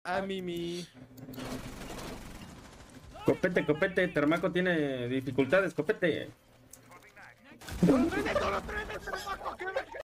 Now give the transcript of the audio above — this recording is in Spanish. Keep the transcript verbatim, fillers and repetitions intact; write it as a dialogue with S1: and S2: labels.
S1: a Mimi.
S2: Copete, copete, Termaco tiene dificultades, copete.
S1: ¡Lo truene, lo truene, Termaco!